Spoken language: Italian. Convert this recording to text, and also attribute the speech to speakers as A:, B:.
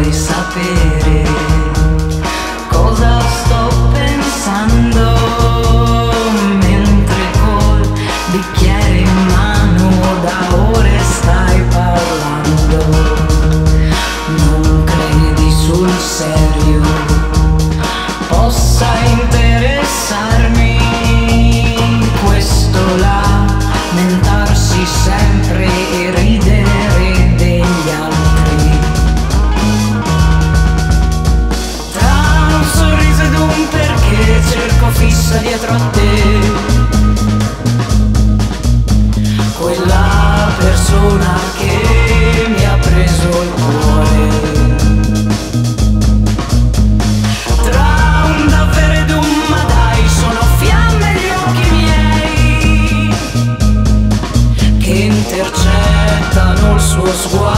A: vuoi sapere cosa sto pensando mentre col bicchiere in mano da ore stai parlando? Non credi sul serio possa interessarmi questo lamentarsi sempre e ridere degli altri? Tra un sorriso ed un perché cerco fissa dietro a te quella persona che mi ha preso il cuore. Tra un davvero ed un ma dai sono fiamme gli occhi miei che intercettano il suo sguardo.